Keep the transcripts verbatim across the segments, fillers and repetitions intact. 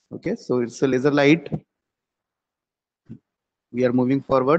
Okay, so it's a laser light. We are moving forward.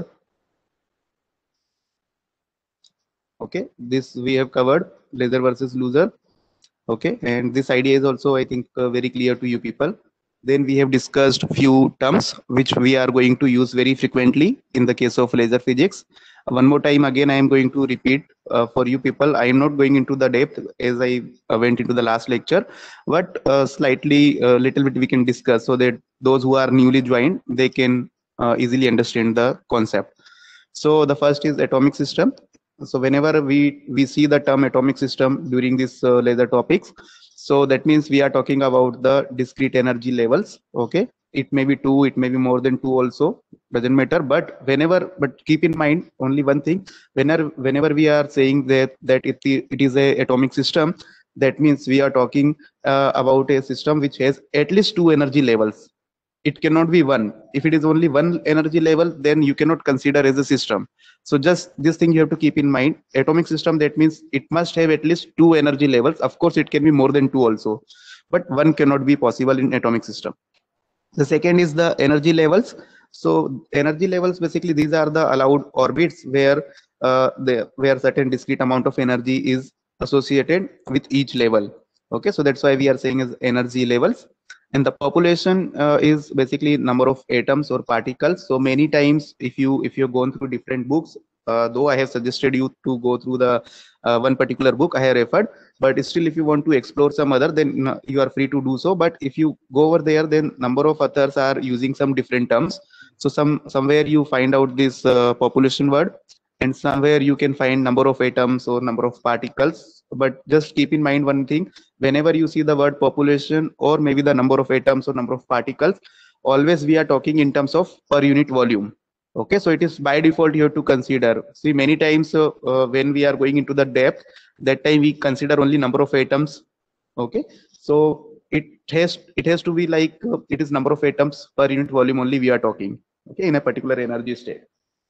Okay, this we have covered laser versus loser. Okay, and this idea is also, I think, uh, very clear to you people. Then we have discussed few terms which we are going to use very frequently in the case of laser physics. One more time, again, I am going to repeat uh, for you people. I am not going into the depth as I uh, went into the last lecture, but uh, slightly, a uh, little bit we can discuss so that those who are newly joined, they can uh, easily understand the concept. So the first is atomic system. So whenever we we see the term atomic system during this uh, laser topics, so that means we are talking about the discrete energy levels. Okay, it may be two, it may be more than two also, doesn't matter. But whenever, but keep in mind only one thing: whenever whenever we are saying that that it it is a atomic system, that means we are talking uh, about a system which has at least two energy levels. It cannot be one. If it is only one energy level, then you cannot consider as a system. So just this thing you have to keep in mind. Atomic system, that means it must have at least two energy levels. Of course it can be more than two also, but one cannot be possible in atomic system. The second is the energy levels. So energy levels, basically these are the allowed orbits where uh, the where certain discrete amount of energy is associated with each level. Okay, so that's why we are saying is energy levels. And the population uh, is basically number of atoms or particles. So many times, if you if you've gone through different books, uh, though I have suggested you to go through the uh, one particular book I have referred, but still if you want to explore some other, then uh, you are free to do so. But if you go over there, then number of authors are using some different terms. So some somewhere you find out this uh, population word, and somewhere you can find number of atoms or number of particles. But just keep in mind one thing: whenever you see the word population or maybe the number of atoms or number of particles, always we are talking in terms of per unit volume. Okay, so it is by default you have to consider. See, many times uh, uh, when we are going into the depth, that time we consider only number of atoms. Okay, so it has it has to be like uh, it is number of atoms per unit volume only we are talking. Okay, in a particular energy state.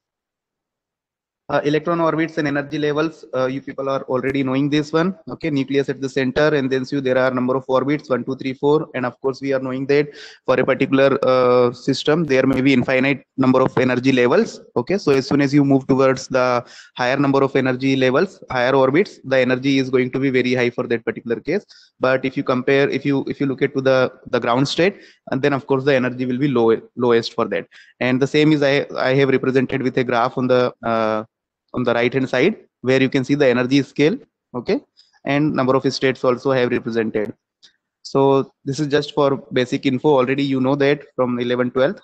Uh, electron orbits and energy levels, uh, you people are already knowing this one. Okay, nucleus at the center, and then so there are number of orbits, one two three four, and of course we are knowing that for a particular uh, system there may be infinite number of energy levels. Okay, so as soon as you move towards the higher number of energy levels, higher orbits, the energy is going to be very high for that particular case. But if you compare, if you if you look at to the the ground state, and then of course the energy will be low lowest for that. And the same is i i have represented with a graph on the uh, on the right hand side, where you can see the energy scale. Okay, and number of states also have represented. So this is just for basic info. Already you know that from eleven twelve.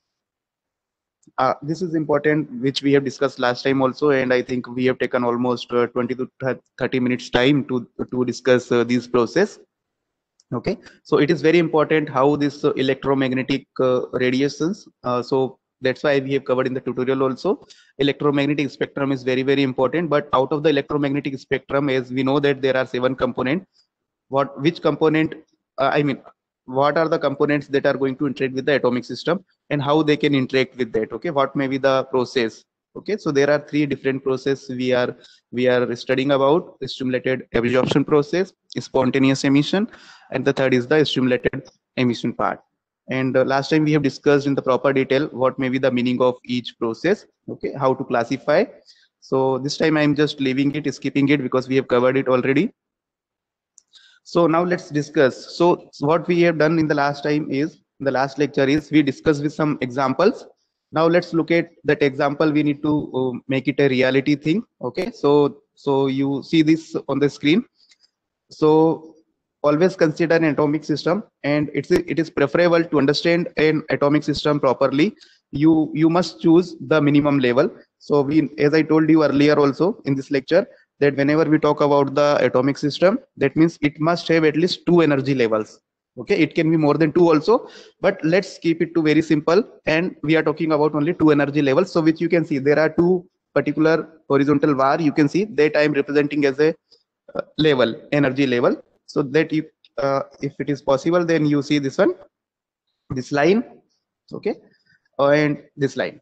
Uh, this is important, which we have discussed last time also, and I think we have taken almost uh, twenty to thirty minutes time to to discuss uh, this process. Okay, so it is very important how this uh, electromagnetic uh, radiations. Uh, so that's why we have covered in the tutorial also. Electromagnetic spectrum is very very important. But out of the electromagnetic spectrum, as we know that there are seven components. What which component? Uh, I mean, what are the components that are going to interact with the atomic system, and how they can interact with that? Okay, what may be the process? Okay, so there are three different processes we are we are studying about: stimulated absorption process, spontaneous emission, and the third is the stimulated emission part. And uh, last time we have discussed in the proper detail what may be the meaning of each process. Okay, how to classify. So this time I'm just leaving it, skipping it, because we have covered it already. So now let's discuss. So what we have done in the last time is, in the last lecture is, we discussed with some examples. Now let's look at that example. We need to uh, make it a reality thing. Okay, so so you see this on the screen. So always consider an atomic system, and it's it is preferable to understand an atomic system properly. You you must choose the minimum level. So we, as I told you earlier also in this lecture, that whenever we talk about the atomic system, that means it must have at least two energy levels. Okay, it can be more than two also, but let's keep it to very simple, and we are talking about only two energy levels. So which you can see there are two particular horizontal bar, you can see that I am representing as a uh, level, energy level, so that you uh, if it is possible, then you see this one, this line. Okay, and this line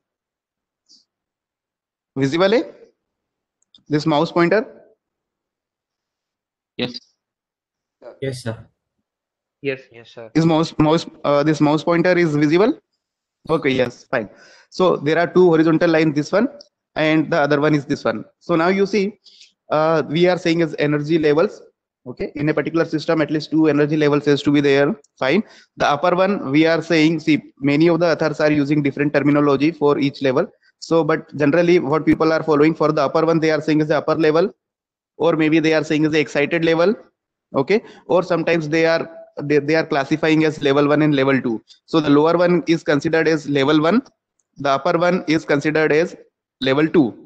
visible, eh? This mouse pointer. Yes. Yes, sir. Yes, yes, sir. Is mouse mouse uh, this mouse pointer is visible? Okay, yes, fine. So there are two horizontal lines, this one and the other one is this one. So now you see, uh, we are saying as energy levels. Okay, in a particular system, at least two energy levels has to be there. Fine. The upper one we are saying, see, many of the authors are using different terminology for each level. So, but generally, what people are following for the upper one, they are saying is the upper level, or maybe they are saying is the excited level. Okay, or sometimes they are they, they are classifying as level one and level two. So the lower one is considered as level one, the upper one is considered as level two,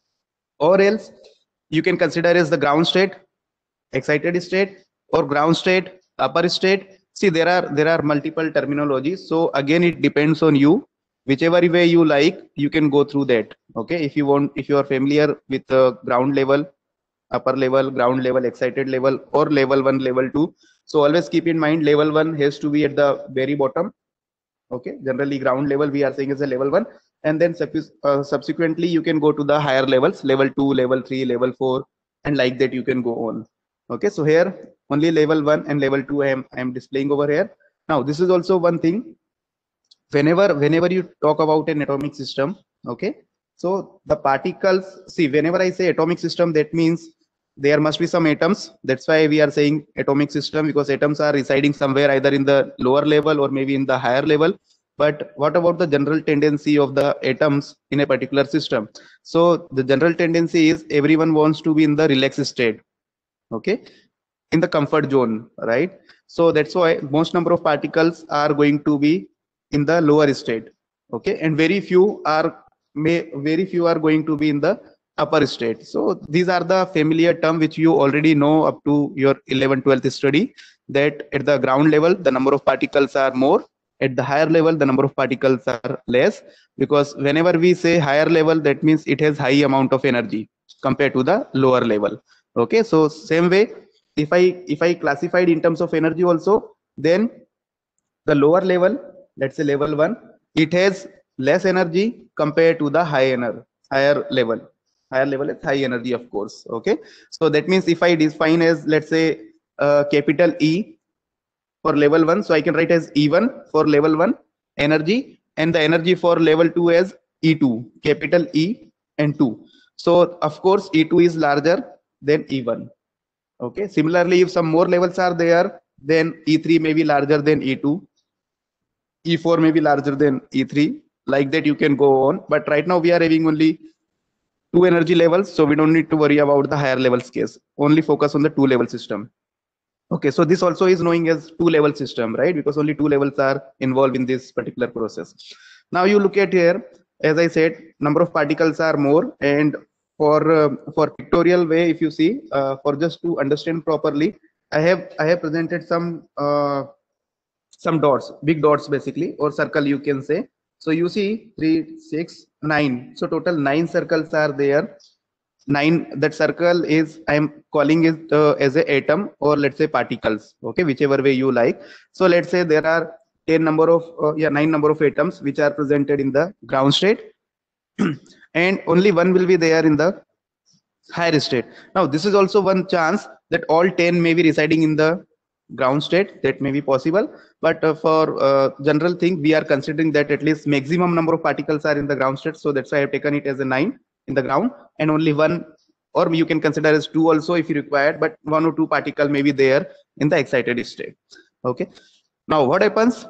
or else you can consider as the ground state, excited state, or ground state, upper state. See, there are there are multiple terminologies, so again it depends on you. Whichever way you like, you can go through that. Okay, if you want, if you are familiar with the ground level, upper level, ground level, excited level, or level one, level two, so always keep in mind level one has to be at the very bottom. Okay, generally ground level we are saying is a level one, and then uh, subsequently you can go to the higher levels, level two, level three, level four, and like that you can go on. Okay, so here only level one and level two I am I am displaying over here. Now this is also one thing, whenever whenever you talk about an atomic system. Okay, so the particles, see, whenever I say atomic system, that means there must be some atoms. That's why we are saying atomic system, because atoms are residing somewhere either in the lower level or maybe in the higher level. But what about the general tendency of the atoms in a particular system? So the general tendency is everyone wants to be in the relaxed state. Okay, in the comfort zone, right? So that's why most number of particles are going to be in the lower state. Okay, and very few are may very few are going to be in the upper state. So these are the familiar term which you already know up to your eleventh twelfth study, that at the ground level the number of particles are more, at the higher level the number of particles are less, because whenever we say higher level, that means it has high amount of energy compared to the lower level. Okay, so same way, if i if i classified in terms of energy also, then the lower level, let's say level one, it has less energy compared to the high energy higher level. Higher level is high energy, of course. Okay, so that means if I define as, let's say, uh, capital E for level one, so I can write as E one for level one energy, and the energy for level two as E two, capital E and two. So of course E two is larger than E one. Okay, similarly, if some more levels are there, then E three may be larger than E two, E four may be larger than E three, like that you can go on. But right now we are having only two energy levels, so we don't need to worry about the higher levels case, only focus on the two level system. Okay, so this also is knowing as two level system, right? Because only two levels are involved in this particular process. Now you look at here, as I said, number of particles are more, and for uh, for pictorial way, if you see, uh, for just to understand properly, I have I have presented some uh, some dots, big dots basically, or circle you can say. So you see three, six, nine. So total nine circles are there. Nine, that circle is, I am calling it uh, as a atom, or let's say particles. Okay, whichever way you like. So let's say there are ten number of uh, yeah nine number of atoms which are presented in the ground state, and only one will be there in the higher state. Now this is also one chance that all ten may be residing in the ground state. That may be possible, but uh, for uh, general thing, we are considering that at least maximum number of particles are in the ground state. So that's why I have taken it as a nine in the ground, and only one, or you can consider as two also if you required, but one or two particle may be there in the excited state. Okay, now what happens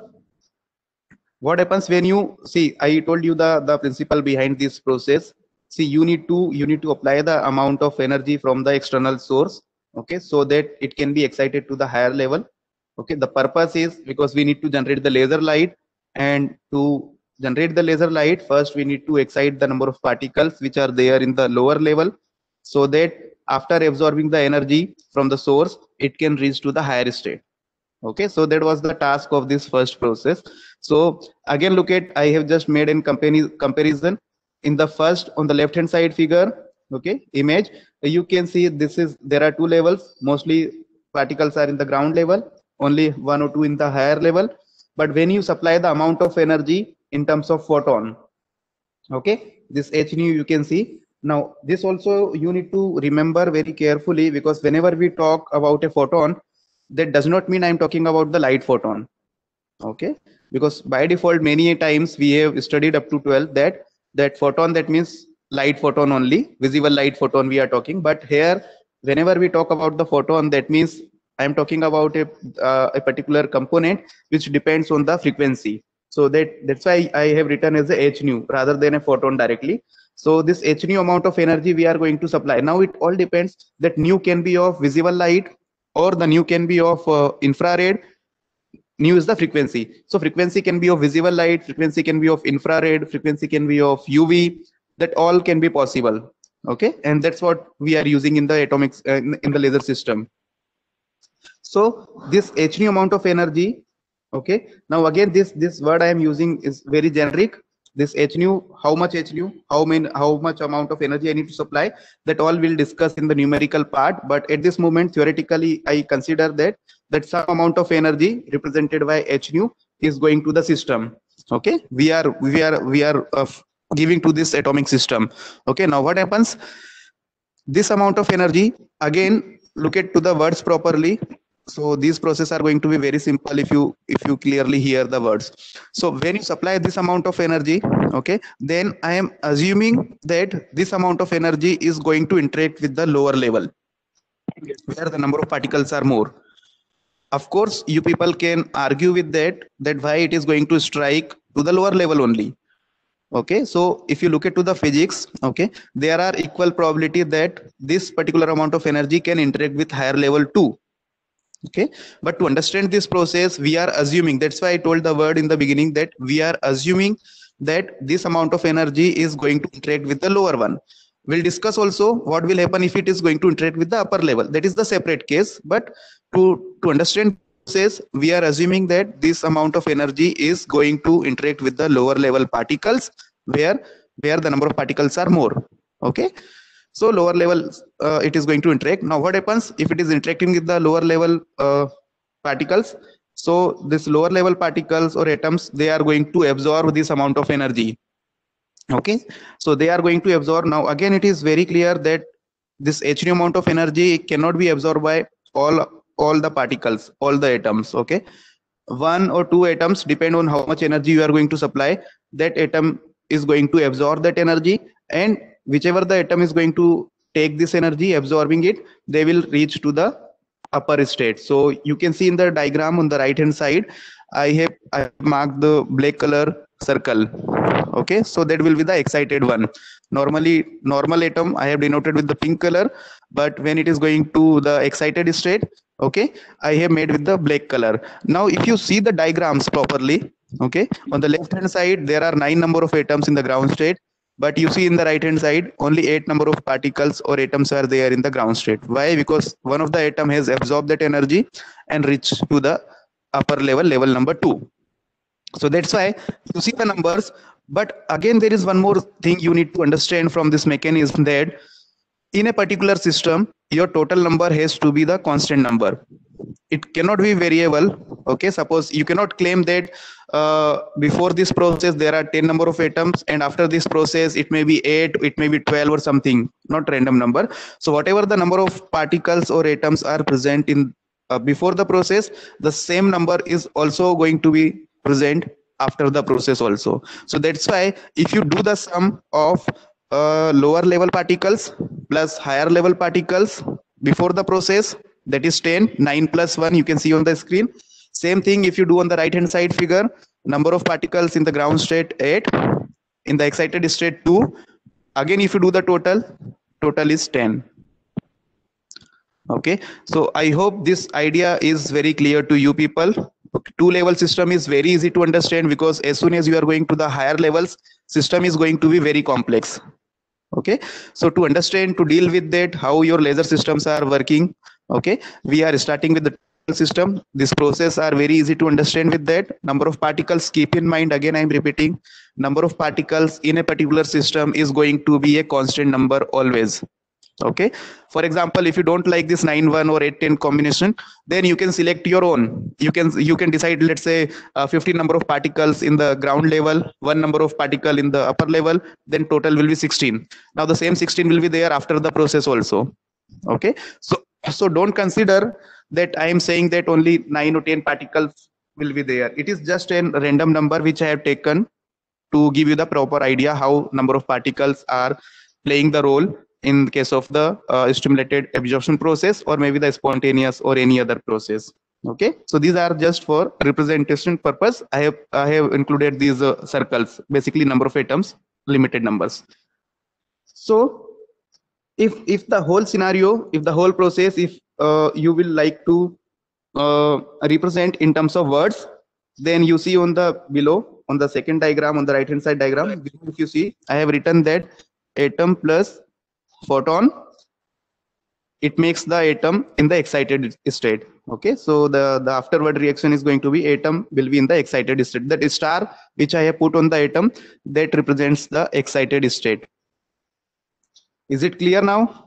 what happens when you see, I told you the the principle behind this process. See, you need to you need to apply the amount of energy from the external source. Okay, so that it can be excited to the higher level. Okay, the purpose is because we need to generate the laser light, and to generate the laser light, first we need to excite the number of particles which are there in the lower level, so that after absorbing the energy from the source, it can reach to the higher state. Okay, so that was the task of this first process. So again, look at, I have just made in company comparison in the first, on the left hand side figure, okay, image, you can see this is, there are two levels, mostly particles are in the ground level, only one or two in the higher level. But when you supply the amount of energy in terms of photon, okay, this h nu you can see. Now this also you need to remember very carefully, because whenever we talk about a photon, that does not mean I'm talking about the light photon. Okay, because by default many times we have studied up to twelve that that photon, that means light photon only, visible light photon we are talking. But here whenever we talk about the photon, that means I'm talking about a uh, a particular component which depends on the frequency. So that that's why I have written as a h nu rather than a photon directly. So this h nu amount of energy we are going to supply. Now it all depends that nu can be of visible light or the nu can be of uh, infrared. Nu is the frequency. So frequency can be of visible light, frequency can be of infrared, frequency can be of U V. That all can be possible. Okay, and that's what we are using in the atomic uh, in, in the laser system. So this h nu amount of energy. Okay, now again this this word I am using is very generic. This h nu, how much h nu, how many, how much amount of energy I need to supply, that all we'll discuss in the numerical part. But at this moment, theoretically, I consider that that some amount of energy represented by h nu is going to the system. Okay, we are we are we are uh, giving to this atomic system. Okay, now what happens? This amount of energy, again, look at to the words properly. So these processes are going to be very simple if you if you clearly hear the words. So when you supply this amount of energy, okay, then I am assuming that this amount of energy is going to interact with the lower level where the number of particles are more. Of course, you people can argue with that that why it is going to strike to the lower level only. Okay, so if you look at to the physics, okay, there are equal probability that this particular amount of energy can interact with higher level too. Okay, but to understand this process, we are assuming, that's why I told the word in the beginning that we are assuming that this amount of energy is going to interact with the lower one. We'll discuss also what will happen if it is going to interact with the upper level. That is the separate case. But to to understand process, we are assuming that this amount of energy is going to interact with the lower level particles where where the number of particles are more. Okay, so lower level uh, it is going to interact. Now what happens if it is interacting with the lower level uh, particles? So this lower level particles or atoms, they are going to absorb this amount of energy. Okay, so they are going to absorb. Now again, it is very clear that this h nu amount of energy cannot be absorbed by all all the particles, all the atoms. Okay, one or two atoms, depend on how much energy you are going to supply, that atom is going to absorb that energy, and whichever the atom is going to take this energy, absorbing it, they will reach to the upper state. So you can see in the diagram on the right hand side, I have I have marked the black color circle. Okay, so that will be the excited one. Normally normal atom I have denoted with the pink color, but when it is going to the excited state, okay, I have made with the black color. Now if you see the diagrams properly, okay, on the left hand side there are nine number of atoms in the ground state, but you see in the right hand side only eight number of particles or atoms are there in the ground state. Why? Because one of the atom has absorbed that energy and reached to the upper level, level number two. So that's why you see the numbers. But again, there is one more thing you need to understand from this mechanism, that in a particular system, your total number has to be the constant number. It cannot be variable. Okay, suppose you cannot claim that uh, before this process there are ten number of atoms, and after this process it may be eight, it may be twelve or something, not random number. So whatever the number of particles or atoms are present in uh, before the process, the same number is also going to be present after the process also. So that's why if you do the sum of uh, lower level particles plus higher level particles before the process, that is ten, nine plus one, you can see on the screen. Same thing if you do on the right hand side figure, number of particles in the ground state eight, in the excited state two. Again, if you do the total, total is ten. Okay, so I hope this idea is very clear to you people. Two level system is very easy to understand, because as soon as you are going to the higher levels, system is going to be very complex. Okay, so to understand, to deal with that, how your laser systems are working, okay, we are starting with the system. This process are very easy to understand with that. Number of particles, keep in mind, again I am repeating, number of particles in a particular system is going to be a constant number always. Okay, for example, if you don't like this nine one or eight ten combination, then you can select your own. You can you can decide, let's say uh, fifteen number of particles in the ground level, one number of particle in the upper level, then total will be sixteen. Now the same sixteen will be there after the process also. Okay, so so don't consider that I am saying that only nine or ten particles will be there. It is just a random number which I have taken to give you the proper idea how number of particles are playing the role in case of the uh, stimulated absorption process, or maybe the spontaneous or any other process. Okay, so these are just for representation purpose. I have I have included these uh, circles, basically number of atoms, limited numbers. So if if the whole scenario, if the whole process, if uh, you will like to uh, represent in terms of words, then you see on the below, on the second diagram, on the right hand side diagram, if you see, I have written that atom plus photon, it makes the atom in the excited state. Okay, so the the afterward reaction is going to be atom will be in the excited state. That star which I have put on the atom, that represents the excited state. Is it clear now?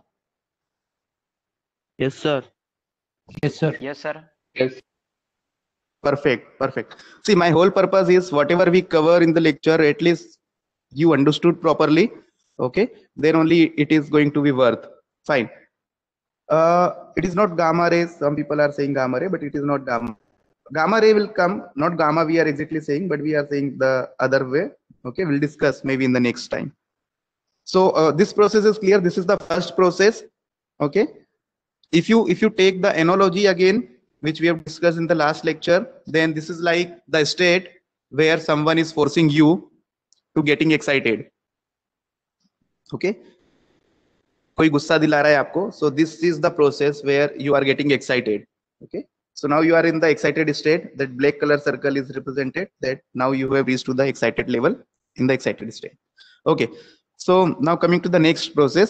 Yes, sir. Yes, sir. Yes, sir. Yes. Perfect, perfect. See, my whole purpose is whatever we cover in the lecture, at least you understood properly. Okay, then only it is going to be worth. Fine. Uh, it is not gamma rays. Some people are saying gamma ray, but it is not gamma. Gamma ray will come, not gamma we are exactly saying, but we are saying the other way. Okay, we'll discuss maybe in the next time. So uh, this process is clear. This is the first process. Okay. If you if you take the analogy again, which we have discussed in the last lecture, then this is like the state where someone is forcing you to getting excited. Okay. कोई गुस्सा दिला रहा है आपको. So this is the process where you are getting excited. Okay. So now you are in the excited state. That black color circle is represented that now you have reached to the excited level in the excited state. Okay. So now coming to the next process,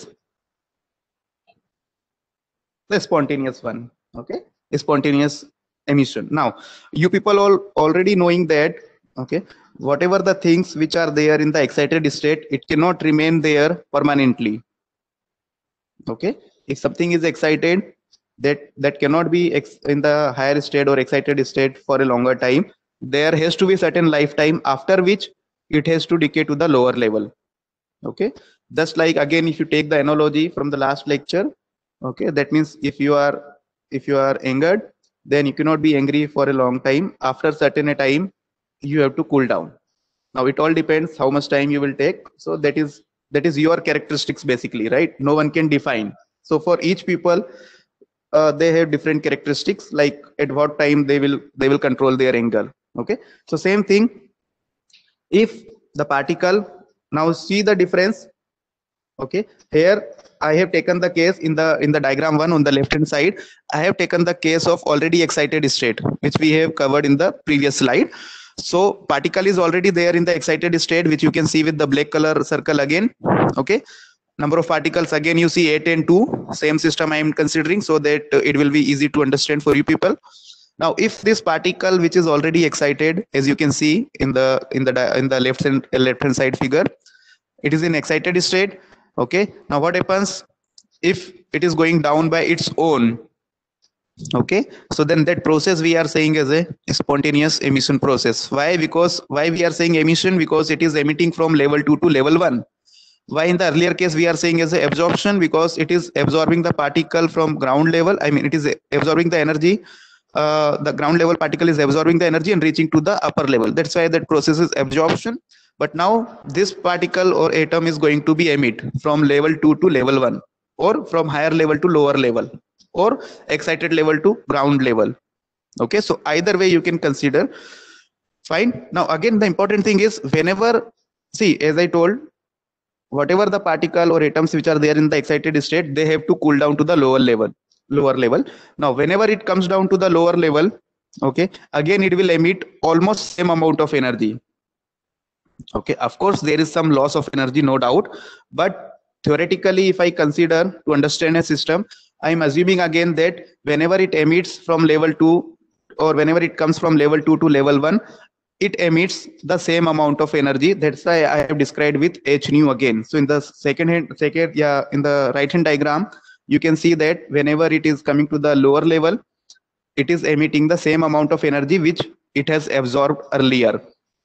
the spontaneous one. Okay, spontaneous emission. Now you people all already knowing that, okay, whatever the things which are there in the excited state, it cannot remain there permanently. Okay, if something is excited, that that cannot be ex in the higher state or excited state for a longer time. There has to be certain lifetime after which it has to decay to the lower level. Okay, just like again, if you take the analogy from the last lecture, okay, that means if you are if you are angered, then you cannot be angry for a long time. After certain a time, you have to cool down. Now it all depends how much time you will take. So that is that is your characteristics basically, right? No one can define. So for each people, uh, they have different characteristics, like at what time they will they will control their anger. Okay, so same thing. If the particle, now see the difference. Okay, here I have taken the case in the in the diagram one on the left hand side. I have taken the case of already excited state, which we have covered in the previous slide. So particle is already there in the excited state, which you can see with the black color circle again. Okay, number of particles again you see eight and two. Same system I am considering, so that it will be easy to understand for you people. Now, if this particle which is already excited, as you can see in the in the in the left hand left hand side figure, it is in excited state. Okay, now what happens if it is going down by its own? Okay, so then that process we are saying as a spontaneous emission process. Why? Because why we are saying emission? Because it is emitting from level two to level one. Why in the earlier case we are saying as a absorption? Because it is absorbing the particle from ground level. I mean, it is absorbing the energy. Uh, the ground level particle is absorbing the energy and reaching to the upper level. That's why that process is absorption. But now this particle or atom is going to be emit from level two to level one, or from higher level to lower level, or excited level to ground level. Okay, so either way you can consider. Fine. Now again, the important thing is, whenever, see, as I told, whatever the particle or atoms which are there in the excited state, they have to cool down to the lower level. Lower level. Now, whenever it comes down to the lower level, okay, again it will emit almost same amount of energy. Okay, of course there is some loss of energy, no doubt, but theoretically, if I consider to understand a system, I am assuming again that whenever it emits from level two, or whenever it comes from level two to level one, it emits the same amount of energy. That's why I have described with h nu again. So in the second hand, second, yeah, in the right hand diagram, you can see that whenever it is coming to the lower level, it is emitting the same amount of energy which it has absorbed earlier.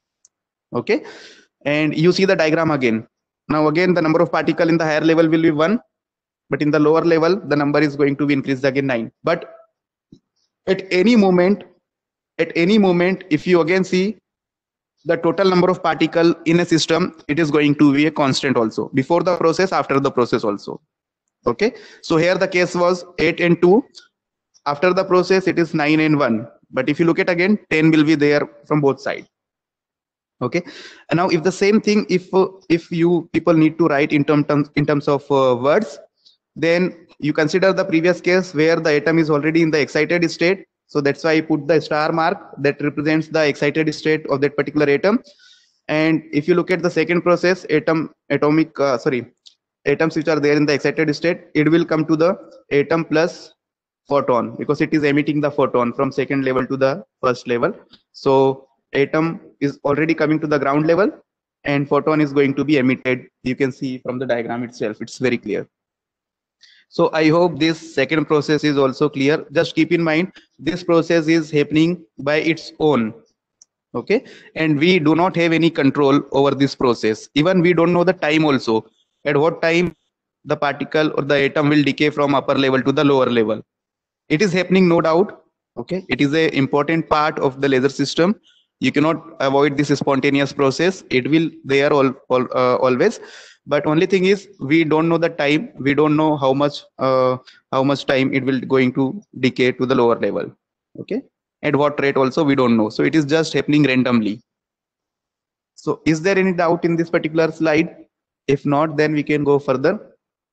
Okay, and you see the diagram again. Now again, the number of particle in the higher level will be one, but in the lower level the number is going to be increased again nine. But at any moment, at any moment, if you again see the total number of particle in a system, it is going to be a constant also, before the process, after the process also. Okay, so here the case was eight and two. After the process, it is nine and one. But if you look at again, ten will be there from both sides. Okay, and now if the same thing, if uh, if you people need to write in terms in terms of uh, words, then you consider the previous case where the atom is already in the excited state. So that's why I put the star mark that represents the excited state of that particular atom. And if you look at the second process, atom atomic uh, sorry atoms which are there in the excited state, it will come to the atom plus photon, because it is emitting the photon from second level to the first level. So atom is already coming to the ground level and photon is going to be emitted. You can see from the diagram itself, it's very clear. So I hope this second process is also clear. Just keep in mind, this process is happening by its own. Okay, and we do not have any control over this process. Even we don't know the time also, at what time the particle or the atom will decay from upper level to the lower level. It is happening, no doubt. Okay, it is a important part of the laser system. You cannot avoid this spontaneous process. It will there all, all uh, always. But only thing is, we don't know the time. We don't know how much uh, how much time it will going to decay to the lower level. Okay, at what rate also we don't know. So it is just happening randomly. So is there any doubt in this particular slide? If not, then we can go further.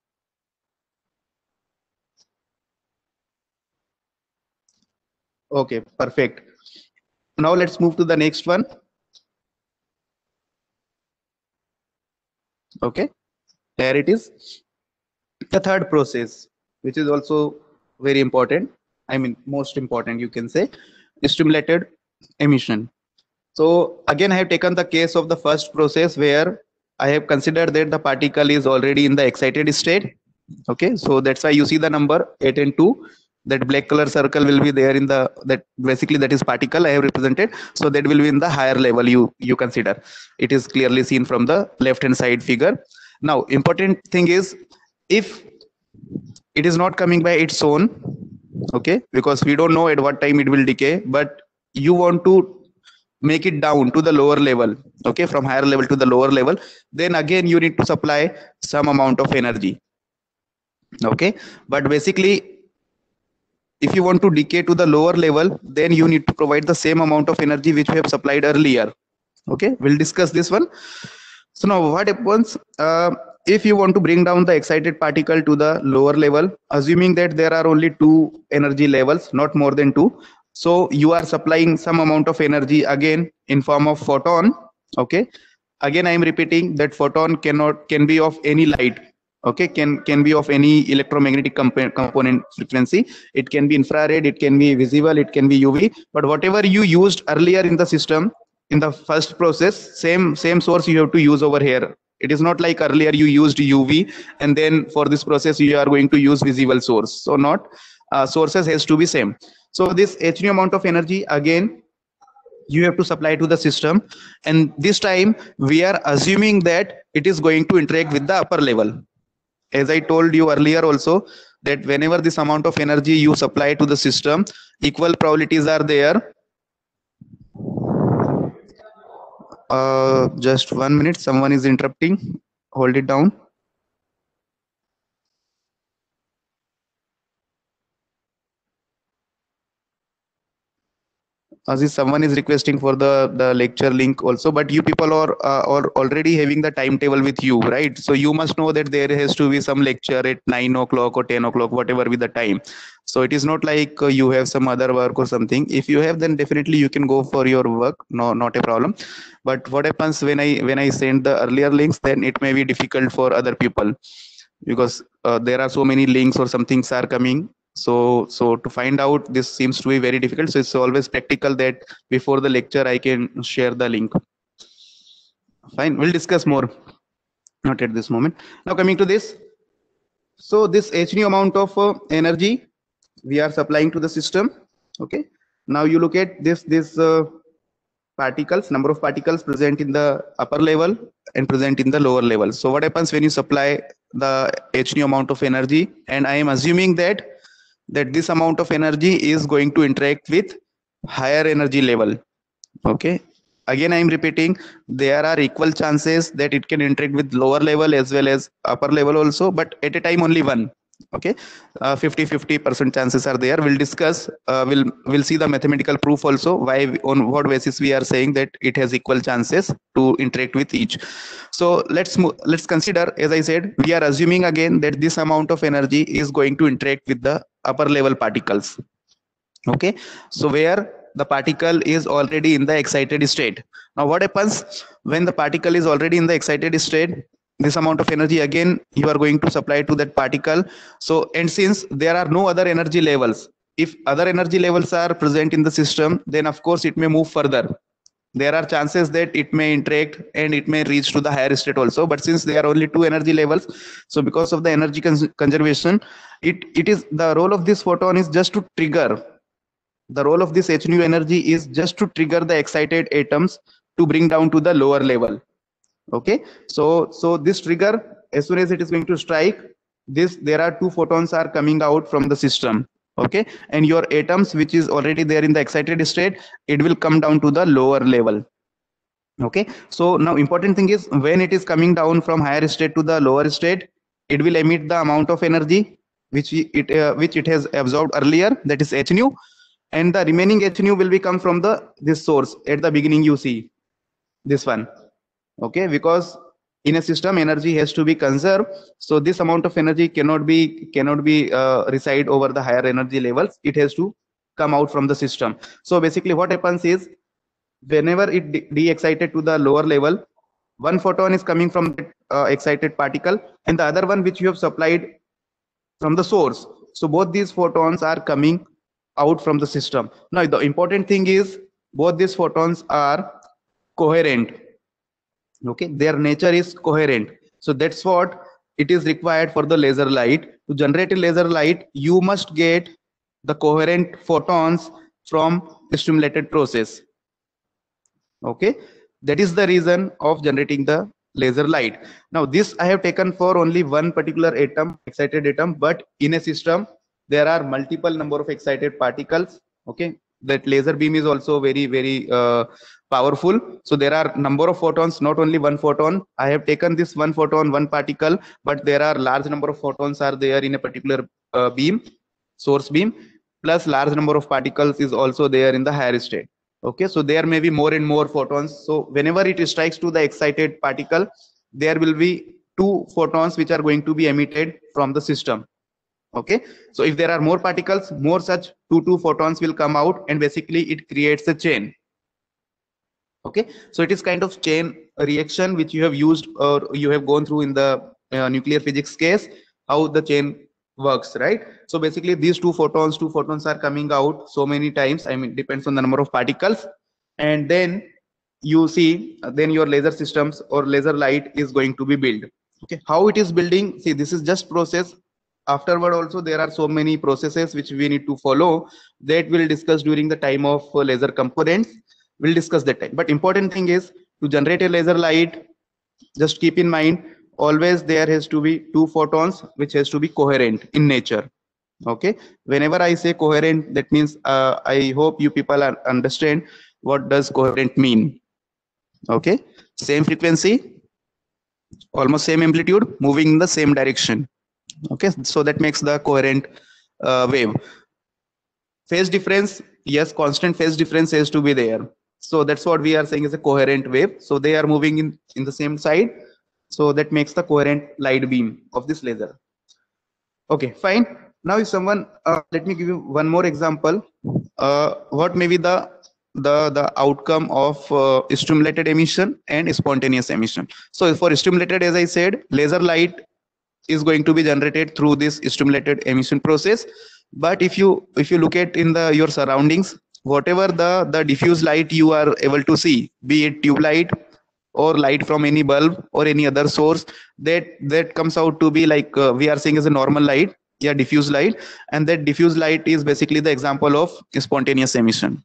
Okay, perfect. Now let's move to the next one. Okay, there it is. The third process, which is also very important, I mean most important, you can say, stimulated emission. So again, I have taken the case of the first process where I have considered that the particle is already in the excited state. Okay, so that's why you see the number eight and two. That black color circle will be there in the, that basically that is particle I have represented. So that will be in the higher level you you consider. It is clearly seen from the left hand side figure. Now important thing is, if it is not coming by its own, okay, because we don't know at what time it will decay, but you want to make it down to the lower level, okay, from higher level to the lower level, then again you need to supply some amount of energy. Okay, but basically if you want to decay to the lower level, then you need to provide the same amount of energy which we have supplied earlier. Okay, we'll discuss this one. So now what happens, uh, if you want to bring down the excited particle to the lower level, assuming that there are only two energy levels, not more than two, so you are supplying some amount of energy again in form of photon. Okay, again I am repeating that photon cannot can be of any light. Okay, can can be of any electromagnetic comp component frequency. It can be infrared, it can be visible, it can be U V, but whatever you used earlier in the system in the first process, same same source you have to use over here. It is not like earlier you used U V and then for this process you are going to use visible source. So not uh, sources has to be same. So this h nu amount of energy again you have to supply to the system, and this time we are assuming that it is going to interact with the upper level. As I told you earlier also, that whenever this amount of energy you supply to the system, equal probabilities are there. Uh, just one minute, someone is interrupting. Hold it down. Aziz, someone is requesting for the the lecture link also, but you people are uh, are already having the timetable with you, right? So you must know that there has to be some lecture at nine o'clock or ten o'clock, whatever be the time. So it is not like uh, you have some other work or something. If you have, then definitely you can go for your work. No, not a problem. But what happens when I when I send the earlier links, then it may be difficult for other people, because uh, there are so many links or some things are coming. So so to find out, this seems to be very difficult. So it's always practical that before the lecture I can share the link. Fine, we'll discuss more, not at this moment. Now coming to this, so this h nu amount of uh, energy we are supplying to the system. Okay, now you look at this this uh, particles, number of particles present in the upper level and present in the lower level. So what happens when you supply the h nu amount of energy, and I am assuming that that this amount of energy is going to interact with higher energy level. Okay, again I am repeating, there are equal chances that it can interact with lower level as well as upper level also, but at a time only one. Okay, uh, fifty fifty percent chances are there. We'll discuss, uh, we'll we'll see the mathematical proof also, why, on what basis we are saying that it has equal chances to interact with each. So let's let's consider, as I said, we are assuming again that this amount of energy is going to interact with the upper level particles. Okay, so where the particle is already in the excited state. Now what happens when the particle is already in the excited state? This amount of energy again you are going to supply to that particle. So, and since there are no other energy levels, if other energy levels are present in the system, then of course it may move further. There are chances that it may interact and it may reach to the higher state also, but since there are only two energy levels, so because of the energy cons conservation, it it is the role of this photon is just to trigger. The role of this H nu energy is just to trigger the excited atoms to bring down to the lower level. Okay, so so this trigger, as soon as it is going to strike this, there are two photons are coming out from the system. Okay, and your atoms which is already there in the excited state, it will come down to the lower level. Okay, so now important thing is, when it is coming down from higher state to the lower state, it will emit the amount of energy which it uh, which it has absorbed earlier, that is H nu, and the remaining H nu will be come from the this source. At the beginning you see this one. Okay, because in a system energy has to be conserved, so this amount of energy cannot be cannot be uh, reside over the higher energy levels. It has to come out from the system. So basically what happens is, whenever it de-excited to the lower level, one photon is coming from the uh, excited particle and the other one which you have supplied from the source. So both these photons are coming out from the system. Now the important thing is, both these photons are coherent. Okay, their nature is coherent. So that's what it is required for the laser light. To generate a laser light, you must get the coherent photons from the stimulated process. Okay, that is the reason of generating the laser light. Now this I have taken for only one particular atom, excited atom, but in a system there are multiple number of excited particles. Okay, that laser beam is also very very uh, powerful. So there are number of photons, not only one photon. I have taken this one photon, one particle, but there are large number of photons are there in a particular uh, beam, source beam, plus large number of particles is also there in the higher state. Okay, so there may be more and more photons. So whenever it strikes to the excited particle, there will be two photons which are going to be emitted from the system. Okay, so if there are more particles, more such two two photons will come out, and basically it creates a chain. Okay, so it is kind of chain reaction which you have used or you have gone through in the uh, nuclear physics case, how the chain works, right? So basically these two photons two photons are coming out so many times. I mean, depends on the number of particles, and then you see uh, then your laser systems or laser light is going to be built. Okay, how it is building, see, this is just process. Afterward also there are so many processes which we need to follow, that we'll discuss during the time of uh, laser components. We'll discuss that time. But important thing is, to generate a laser light, just keep in mind, always there has to be two photons which has to be coherent in nature. Okay, whenever I say coherent, that means uh, I hope you people are understand what does coherent mean. Okay, same frequency, almost same amplitude, moving in the same direction. Okay, so that makes the coherent uh, wave. Phase difference, yes, constant phase difference has to be there. So that's what we are saying is a coherent wave. So they are moving in in the same side, so that makes the coherent light beam of this laser. Okay, fine. Now if someone uh, let me give you one more example. Uh, what may be the the the outcome of uh, stimulated emission and spontaneous emission? So for stimulated, as I said, laser light is going to be generated through this stimulated emission process. But if you if you look at in the your surroundings, whatever the the diffuse light you are able to see, be it tube light or light from any bulb or any other source, that that comes out to be like uh, we are saying as a normal light, yeah, diffuse light, and that diffuse light is basically the example of spontaneous emission.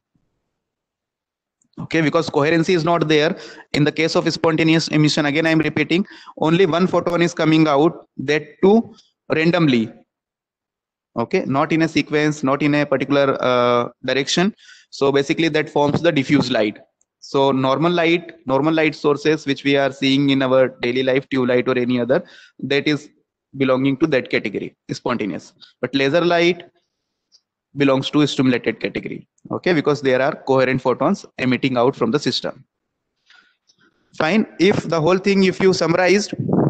Okay, because coherency is not there. In the case of spontaneous emission, again I am repeating, only one photon is coming out, that too randomly. okay, not in a sequence, not in a particular uh, direction. So basically that forms the diffuse light. So normal light, normal light sources which we are seeing in our daily life, tube light or any other, that is belonging to that category, spontaneous. But laser light belongs to stimulated category, okay, because there are coherent photons emitting out from the system. Fine. If the whole thing, if you summarized,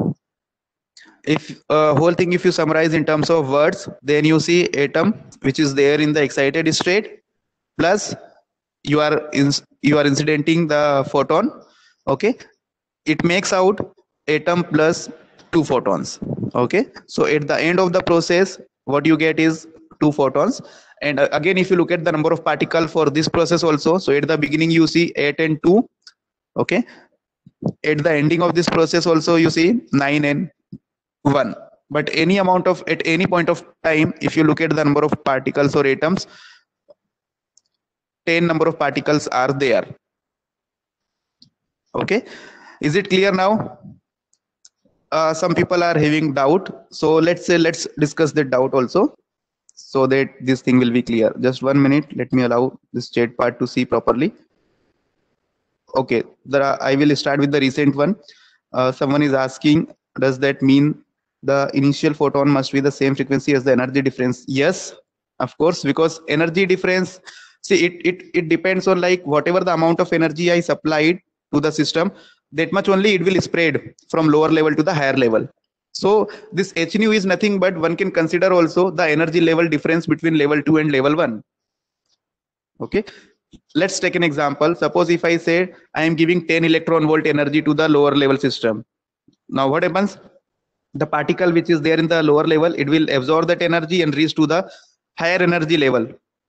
if uh, whole thing if you summarize in terms of words, then you see atom which is there in the excited state, plus you are in, you are incidenting the photon, okay, it makes out atom plus two photons, okay. So at the end of the process what you get is two photons. And uh, again, if you look at the number of particles for this process also, so at the beginning you see eight and two, okay, at the ending of this process also you see nine and one. But any amount of, at any point of time, if you look at the number of particles or atoms, ten number of particles are there, okay. Is it clear now? Uh, some people are having doubt, so let's say let's discuss the doubt also, so that this thing will be clear. Just one minute, let me allow this chat part to see properly. Okay, there are, I will start with the recent one. Uh, someone is asking, does that mean the initial photon must be the same frequency as the energy difference? Yes, of course, because energy difference, see, it it it depends on like whatever the amount of energy I supplied to the system, that much only it will spread from lower level to the higher level. So this h nu is nothing but one can consider also the energy level difference between level two and level one. Okay, let's take an example. Suppose if I say I am giving ten electron volt energy to the lower level system. Now what happens? The particle which is there in the lower level, it will absorb that energy and reach to the higher energy level.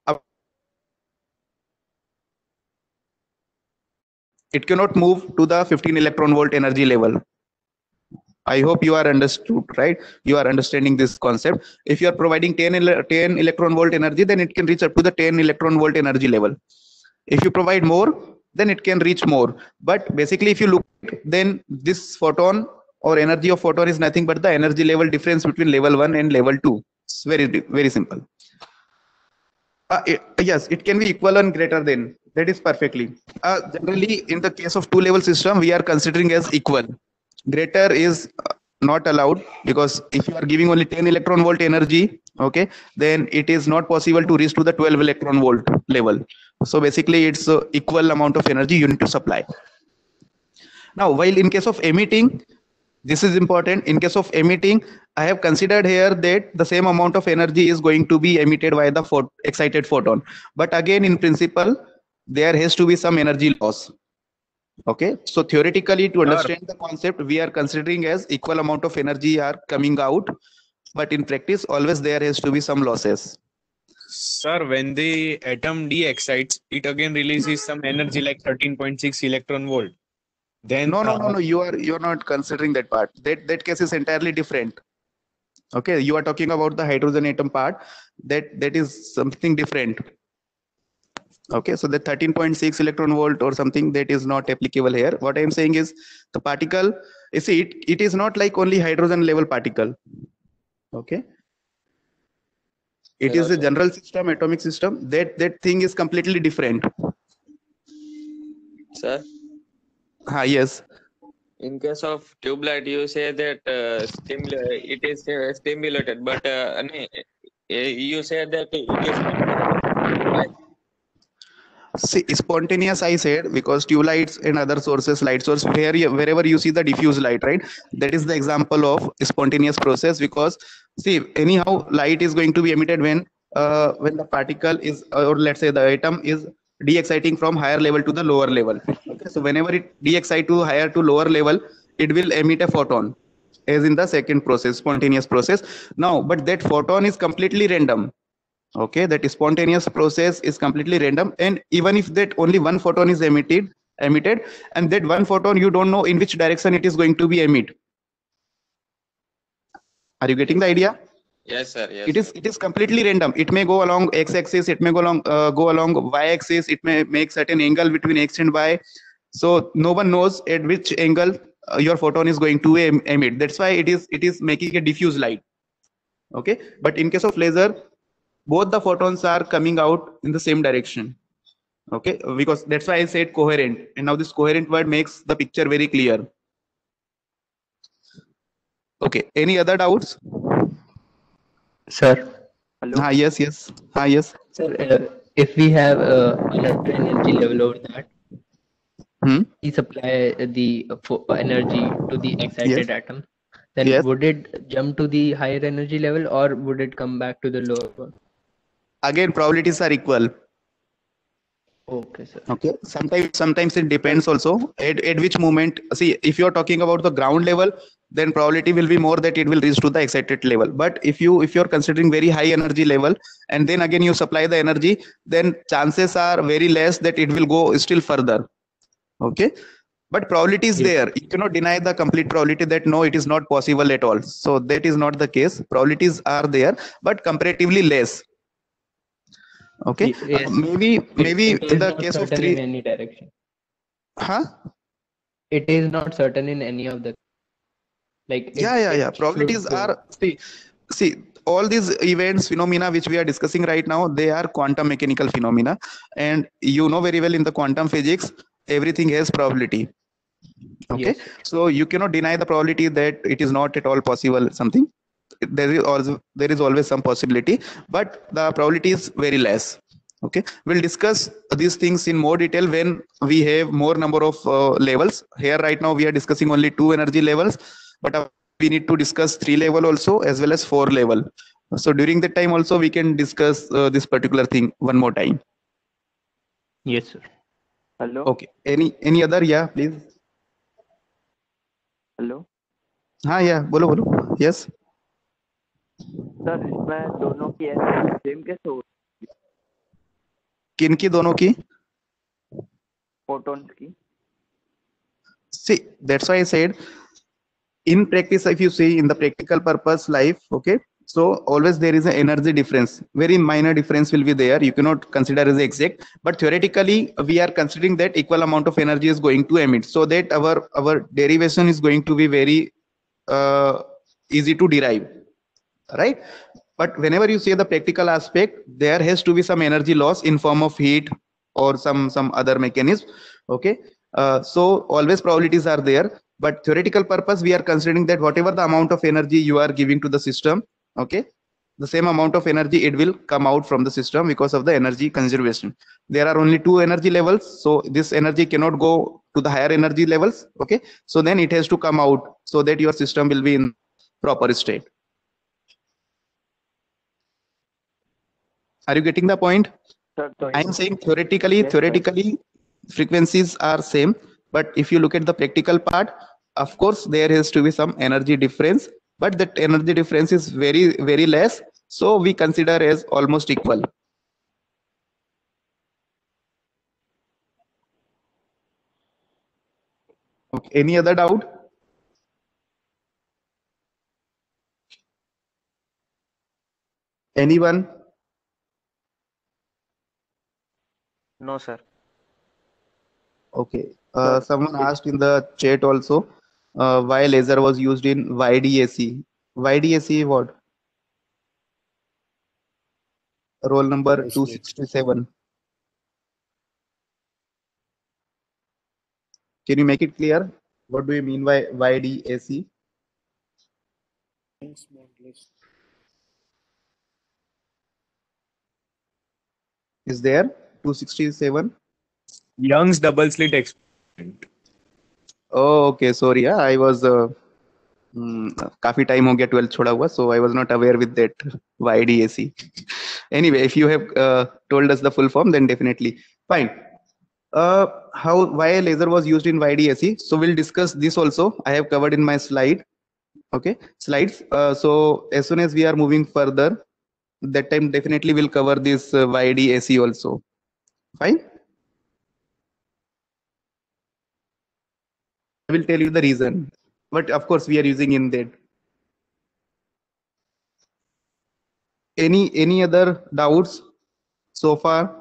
It cannot move to the fifteen electron volt energy level. I hope you are understood, right? You are understanding this concept. If you are providing ten, ten electron volt energy, then it can reach up to the ten electron volt energy level. If you provide more, then it can reach more. But basically, if you look, then this photon or energy of photon is nothing but the energy level difference between level one and level two. It's very, very simple. Uh, it, yes, it can be equal and greater than. That is perfectly. Uh, generally, in the case of two level system, we are considering as equal. Greater is not allowed, because if you are giving only ten electron volt energy, okay, then it is not possible to reach to the twelve electron volt level. So basically it's uh, equal amount of energy you need to supply. Now, while in case of emitting, this is important. In case of emitting, I have considered here that the same amount of energy is going to be emitted by the pho excited photon. But again, in principle, there has to be some energy loss. Okay, so theoretically, to understand the concept, we are considering as equal amount of energy are coming out, but in practice, always there has to be some losses. Sir, when the atom de-excites, it again releases some energy like thirteen point six electron volt. Then no, no, uh, no, no, you are you're not considering that part. That that case is entirely different. Okay, you are talking about the hydrogen atom part. That that is something different. Okay, so the thirteen point six electron volt or something, that is not applicable here. What I am saying is the particle, you see, it, it is not like only hydrogen level particle. Okay, it is a general system, atomic system. That that thing is completely different. Sir? Ah, yes. In case of tube light, you say that uh, stimul it is uh, stimulated, but uh, you say that it is See, spontaneous I said, because tube lights and other sources, light source, where you, wherever you see the diffuse light, right, that is the example of spontaneous process. Because see, anyhow light is going to be emitted when uh, when the particle is, or let's say the atom is de-exciting from higher level to the lower level. Okay, so whenever it de-excite to higher to lower level, it will emit a photon, as in the second process, spontaneous process. Now, but that photon is completely random. Okay, that spontaneous process is completely random, and even if that only one photon is emitted emitted and that one photon, you don't know in which direction it is going to be emitted. Are you getting the idea? Yes, sir. Yes, it is it is completely random. It may go along x-axis, it may go along uh, go along y-axis, it may make certain angle between x and y. So no one knows at which angle uh, your photon is going to em emit. That's why it is it is making a diffuse light. Okay, but in case of laser, both the photons are coming out in the same direction. Okay, because that's why I said coherent, and now this coherent word makes the picture very clear. Okay, any other doubts? Sir, hello. Ah, yes, yes. Ah, yes. Sir, uh, if we have uh, another energy level over that, Hmm? we supply the uh, fo- energy to the Yes. excited atom, then Yes. would it jump to the higher energy level or would it come back to the lower one? Again, probabilities are equal. Okay, sir. Okay, sometimes sometimes it depends also at, at which moment. See, if you are talking about the ground level, then probability will be more that it will reach to the excited level. But if you if you're considering very high energy level, and then again you supply the energy, then chances are very less that it will go still further. Okay, but probability is Yes. there. You cannot deny the complete probability that no, it is not possible at all. So that is not the case. Probabilities are there, but comparatively less. Okay, Ye- Yes. uh, maybe It, maybe it in is the not case of certain in three, any direction. huh? It is not certain in any of the like it, Yeah, yeah, yeah. it should Probabilities go. are, see, see, all these events, phenomena which we are discussing right now, they are quantum mechanical phenomena, and you know very well in the quantum physics, everything has probability. Okay, Yes, sir. so you cannot deny the probability that it is not at all possible. Something there is also there is always some possibility, but the probability is very less. Okay, we'll discuss these things in more detail when we have more number of uh, levels. Here right now we are discussing only two energy levels, but uh, we need to discuss three level also as well as four level. So during that time also we can discuss uh, this particular thing one more time. Yes, sir. Hello Okay, any any other? Yeah, please. Hello हाँ, yeah, बोलो बोलो. Yes. Sir इसमें दोनों की energy same कैसे हो किन की दोनों की? फोटॉन्स की See, that's why I said in practice, if you see in the practical purpose life, okay, so always there is an energy difference. Very minor difference will be there. You cannot consider as exact, but theoretically we are considering that equal amount of energy is going to emit, so that our our derivation is going to be very uh, easy to derive, right? But whenever you say the practical aspect, there has to be some energy loss in form of heat or some some other mechanism. Okay, uh, so always probabilities are there, but theoretical purpose we are considering that whatever the amount of energy you are giving to the system, okay, the same amount of energy it will come out from the system because of the energy conservation. There are only two energy levels, so this energy cannot go to the higher energy levels. Okay, so then it has to come out so that your system will be in proper state. Are you getting the point? Sir तो I am saying theoretically, Yes, sir. theoretically frequencies are same, but if you look at the practical part, of course there has to be some energy difference, but that energy difference is very very less, so we consider as almost equal. Okay. Any other doubt? Anyone? No sir Okay. Uh, Sir, someone it- asked in the chat also uh, why laser was used in Y D A C. Y D A C what? Roll number two sixty-seven. Can you make it clear? What do you mean by Y D A C? Is there two sixty-seven? Young's double slit experiment. Oh, okay. Sorry, yeah, I was uh, mm, काफी time हो गया twelfth छोड़ा हुआ, so I was not aware with that Y D A C. Anyway, if you have uh, told us the full form, then definitely fine. Uh, how why a laser was used in Y D A C? So we'll discuss this also. I have covered in my slide. Okay, slides. Uh, so as soon as we are moving further, that time definitely we'll cover this uh, Y D A C also. Fine. I will tell you the reason, but of course we are using in that. Any any other doubts so far?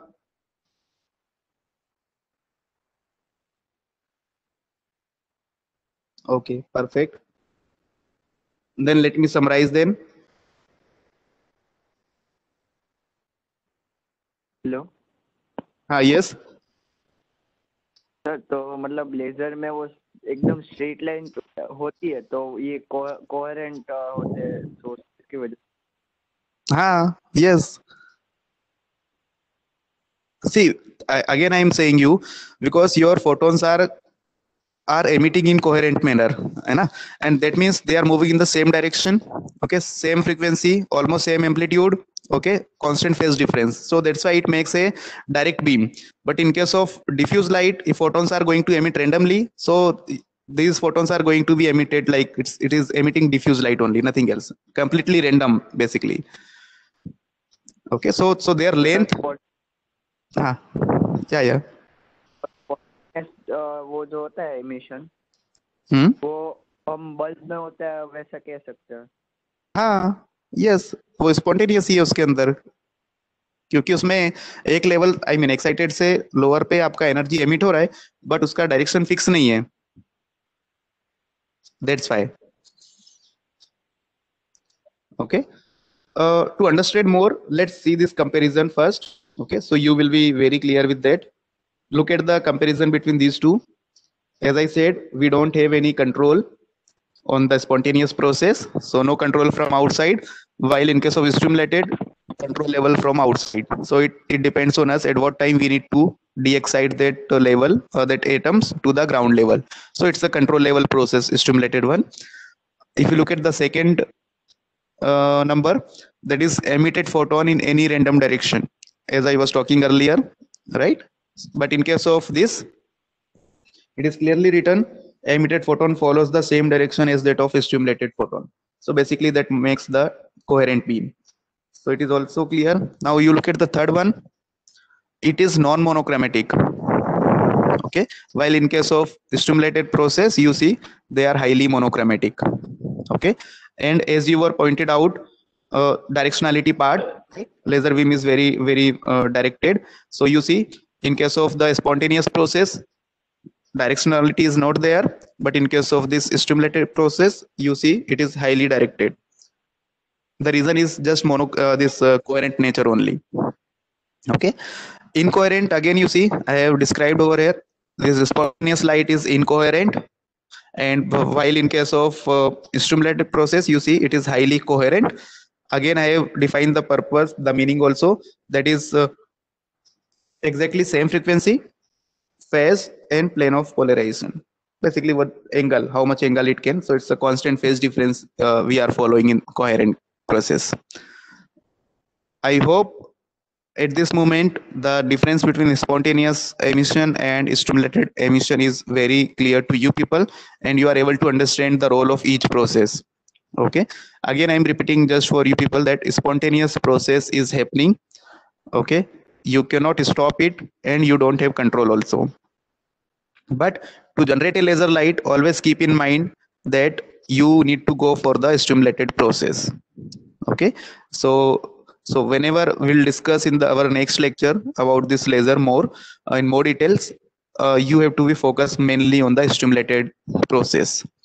Okay, perfect. Then let me summarize them. हाँ yes. Sir तो मतलब laser में वो एकदम straight line होती है तो ये कोहेरेंट होते हैं तो इसकी वजह हाँ yes. See, I, again I am saying you, because your photons are are emitting in coherent manner, है ना, and that means they are moving in the same direction, okay, same frequency, almost same amplitude, okay, constant phase difference. So that's why it makes a direct beam. But in case of diffuse light, if photons are going to emit randomly, so these photons are going to be emitted like it's it is emitting diffuse light only, nothing else, completely random basically. Okay, so so their length, हाँ क्या या वो जो होता है emission हम्म वो हम bulb में होता है वैसा कह सकते हैं. हाँ यस, वो स्पॉन्टेनियस ही है उसके अंदर, क्योंकि उसमें एक लेवल आई मीन एक्साइटेड से लोअर पे आपका एनर्जी एमिट हो रहा है, बट उसका डायरेक्शन फिक्स नहीं है, that's why. Okay, to understand more, let's see this comparison first. Okay, so you will be very clear with that. Look at the comparison between these two. As I said, we don't have any control on the spontaneous process, so no control from outside, while in case of stimulated, control level from outside. So it, it depends on us at what time we need to de-excite that uh, level or that atoms to the ground level. So it's a control level process, stimulated one. If you look at the second uh, number, that is emitted photon in any random direction, as I was talking earlier, right? But in case of this, it is clearly written emitted photon follows the same direction as that of stimulated photon. So basically that makes the coherent beam. So it is also clear. Now you look at the third one, it is non-monochromatic. Okay, while in case of stimulated process, you see they are highly monochromatic. Okay, and as you were pointed out, uh, directionality part, laser beam is very very uh, directed. So you see in case of the spontaneous process, directionality is not there, but in case of this stimulated process, you see it is highly directed. The reason is just mono uh, this uh, coherent nature only. Okay, incoherent, again you see I have described over here, this spontaneous light is incoherent, and while in case of uh, stimulated process, you see it is highly coherent. Again I have defined the purpose, the meaning also, that is uh, exactly same frequency, phase and plane of polarization, basically what angle, how much angle it can. So it's a constant phase difference uh, we are following in coherent process. I hope at this moment the difference between spontaneous emission and stimulated emission is very clear to you people, and you are able to understand the role of each process. Okay, again I'm repeating just for you people that spontaneous process is happening. Okay, you cannot stop it and you don't have control also. But to generate a laser light, always keep in mind that you need to go for the stimulated process. Okay, so so whenever we'll discuss in the our next lecture about this laser more uh, in more details, uh, you have to be focused mainly on the stimulated process.